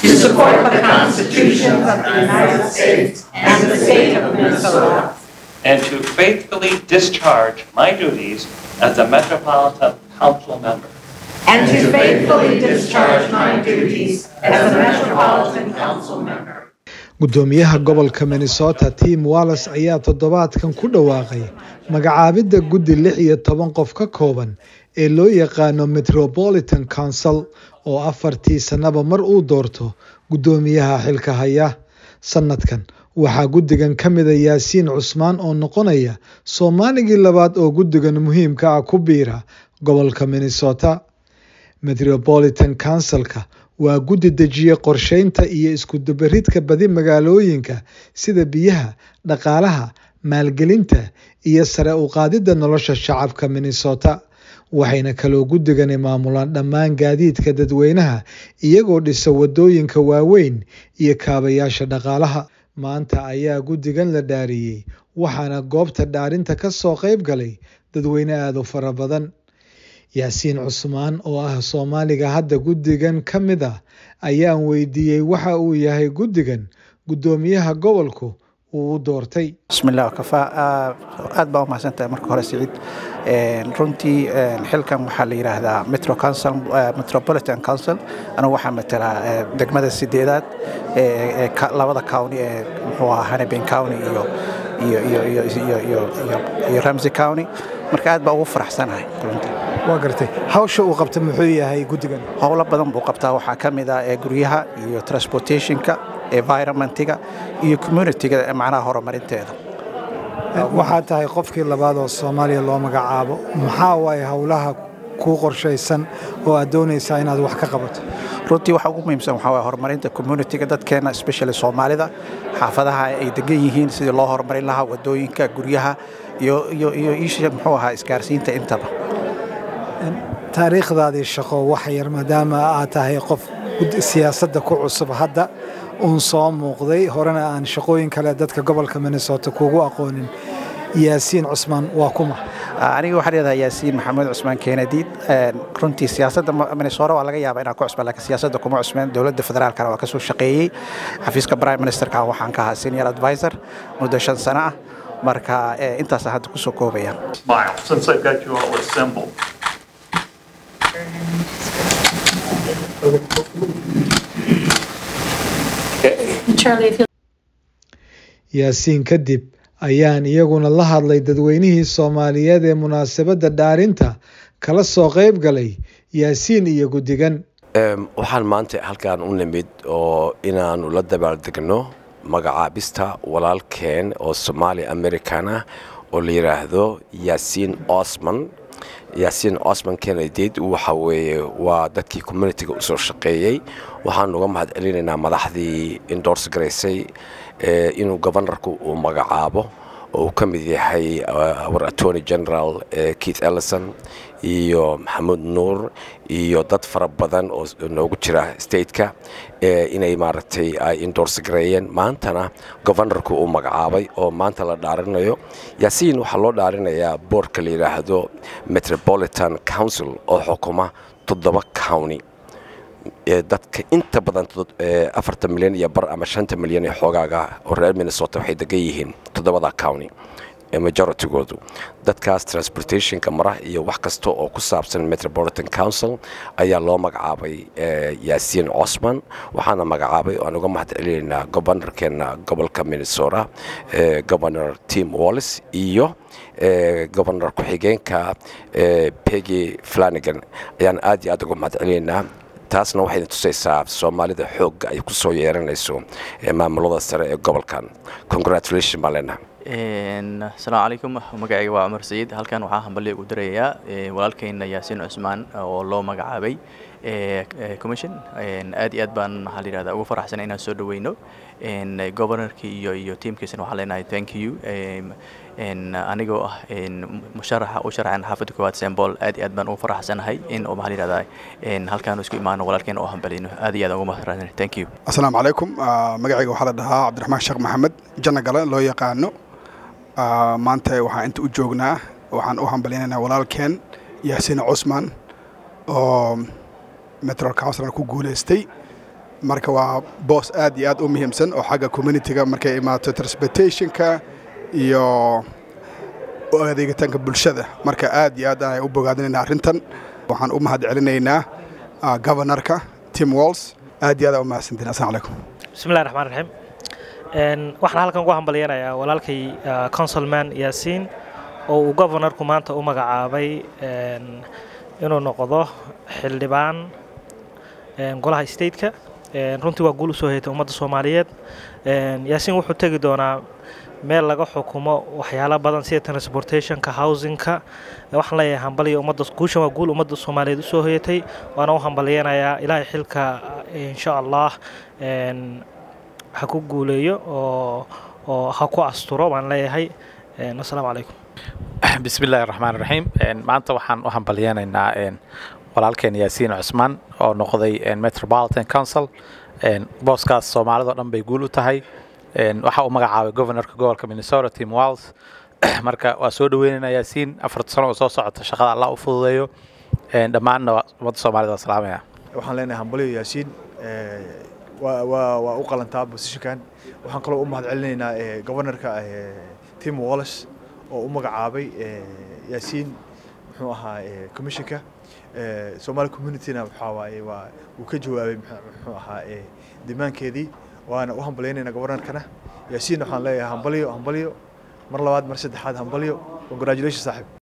to support the constitutions of the United States and the state of Minnesota, and to faithfully discharge my duties as a Metropolitan Council member. and to faithfully discharge my duties as a Metropolitan Council member. gudoomiyaha gobolka Minnesota Tim Walz ayaa toddobaadkan ku dhawaaqay magacaabidda guddi 16 qof ka kooban ee loo yaqaano Metropolitan Council oo afartii sanaba mar uu doorto gudoomiyaha xilka haya. sanadkan waxaa guddigan ka mid ah Yaasiin Cusmaan oo noqonaya Soomaaligii labaad oo guddigan muhiimka ah ku biira gobolka Minnesota. Metropolitan Council-ka waa guddi dejiye qorsheynta iyo isku dubaridka badi magaalooyinka sida biyaha, dhaqaalaha, maalgelinta iyo sare u qaadida nolosha shacabka Minnesota. waxayna kaloo guddigan maamulaan dhammaan gaadiidka dadweynaha iyagoo dhisa wadooyinka waaweyn iyo kaabayaasha dhaqaalaha. maanta ayaa guddigan la dhaariyay waxaana goobta dhaarinta ka soo qayb galay dadweyne aad u fara badan. Yaasiin Cusmaan oo ah Soomaaliga hadda guddigan ka mid ah ayaan weydiiyay waxa uu yahay guddigan gudoomiyaha gobolku uu doortay. bismillaah kafa aad baa u mahadsantahay marka hore Siciid runtii xilkan waxaa la yiraahdaa Metropolitan Council anigu waxaan matalaa degmada 8aad ee labada county ee muxuu ahaa Hennepin County iyo Ramsey County marka aad baa ugu faraxsanahay runtii. waa gartay hawsha uu qabtay muxuu yahay guddigan? howlo badan buu qabtaa waxaa ka mid ah guryaha iyo transportationka environmentiga iyo communityga macnaha horumarinteeda. waxaa tahay qofkii labaad oo Soomaaliya loo magacaabo maxaa waay hawlaha ku qorshaysan oo aad doonaysaa inaad wax ka qabato? runtii waxa ugu muhiimsan waxa waa horumarinta communityga dadkeena especially Soomaalida xaafadaha ay degan yihiin sidii loo horumarin lahaa wadooyinka guryaha iyo isha muxuu ahaa isgaarsiinta intaba. taariikhdaadii shaqo wax yar maadaama aad tahay qof siyaasadda ku cusub hadda uun soo muuqday horena aan shaqooyin kale dadka gobolka Minnesota kugu aqoonin. Yaasiin Cusmaan waa kuma? aniga waxaan leeyahay Yaasiin Maxamed Cusmaan Kennedy runtii siyaasadda Minnesota waa laga yaabaa inaan ku cusbaan laakiin siyaasadda kuma cusbaan dawladda federaalka waa ka soo shaqeeyay xafiiska prime ministerka waxaan ka ahaa senior advisor muddo 5 sano ah marka intaas hadda ku soo koobaya. Smile since I've got you all assembled. Yaasiin kadib ayaan iyaguna la hadlay dadweynihii Soomaaliyeed ee munaasabadda dhaarinta kala soo qayb galay Yaasiin iyo guddigan. waxaan maanta halkaan u nimid oo inaanu la dabaaldegno magacaabista walaalkeen oo Soomaali American ah oo la yiraahdo Yaasiin Cusmaan Kennedy waxa weeye waa dadkii communityga u soo shaqeeyay waxaan uga mahadcelinaynaa madaxdii endorse gareysay inuu governorku uu magacaabo oo ka mid yahay our attorney general Keith Ellison iyo Maxamed Nuur iyo dad fara badan oo noogu jira stateka inay maaragtay ay endorse gareeyeen maantana governorku uu magacaabay oo maanta la dhaarinayo. Yaasiin waxaa loo dhaarinayaa boardka la yiraahdo Metropolitan Council oo xukuma 7 county dadka inta badan 4 milyan iyo bar ama 5 milyan ee xogaaga oo reer Minnesota waxay degan yihiin 7 county majority-goodu dadkaas transportation-ka maraha iyo wax kasta oo ku saabsan Metropolitan Council ayaa loo magacaabay Yaasiin Cusmaan waxaana magacaabay oo aan uga mahadcelinaynaa governorkeena gobolka Minnesota Governor Tim Walz iyo governor ku-xigeenka Peggy Flanagan ayaan aad iyo aad uga mahadcelinaynaa. taasna waxay tusaysaa Soomaalida xoog ay ku soo yeeranayso maamulada sare ee gobolkan. Congratulations Malena. السلام عليكم magacayga waa Umar Sayid halkan waxaa hambalyo ugu dirayaa walaalkayna Yaasiin Cusmaan oo loo magacaabay commission aad iyo aad baan maxaa la yiraahdaa ugu faraxsan inaan soo dhaweyno governorkii iyo teamkiisana waxaan leenahay thank you anigoo ah musharaxa u sharaxan xaafadda koowaad St. Paul aad iyo aad baan ugu faraxsanahay in oo maxaa la yiraahdaa halkaan isku imaano walaalkayna oo hambalino aad iyo aad ugu mahadsantahay thank you. Assalaamu calaykum magacayga waxaa la dhahaa Cabdiraxmaan Sheekh Maxamed Janagala loo yaqaano maanta waxaan inta u joognaa waxaan u hambalinaynaa walaalkeen Yaasiin Cusmaan oo Metro Council ku guuleystay marka waa boos aad iyo aad u muhiimsan oo xagga community-ga markay imaato transportation-ka iyo adeegitaanka bulshada marka aad iyo aad ay u bogaadinaynaa arrintan waxaan u mahad celinaynaa governorka Tim Walz aad iyo aad u mahadsantiin assalaamu calaykum bismillaahir rahmaanir rahiim waxaan halkan ugu hambalyeeynaa walaalkay councilman Yaasiin oo uu governorku maanta u magacaabay inuu noqdo xildhibaan golaha state-ka runtii waa guul u soo heetay ummadda Soomaaliyeed Yaasiin wuxuu tagi doonaa meel laga xukumo waxyaalo badan sida transportation-ka housing-ka waxaan leeyahay hambalyo ummadda guushan waa guul ummadda Soomaaliyeed u soo heetay waana u hambalyeenayaa ilaahay xilka insha Allah ha ku guuleeyo oo ha ku asturo waan leeyahay assalaamu calaykum bismillaahir rahmaanir rahiim maanta waxaan u hambalyeenaynaa walaalkeen Yaasiin Cusmaan oo noqday Metropolitan Council booskaas Soomaalida dhan bay guul u tahay waxa uu magacaabay governorka gobolka Minnesota Tim Walz marka waa soo dhaweynaynaa Yaasiin 4 sano oo soo socota shaqada Allah u fududeeyo dhammaanna ummadda Soomaalida salaamaya waxaan leenahay hambalyo Yaasiin waa u qalantaa position-kan waxaan kaloo u mahad celinaynaa governorka Tim Walz oo u magacaabay Yaasiin muxuu ahaa commission-ka Somali community-na waxa waaye uu ka jawaabay muxuu ahaa dimaankeedii waana u hambalyeynayna governorkana Yaasiin waxaan leeyahay hambalyo mar labaad mar saddexaad hambalyo congratulations saaxiib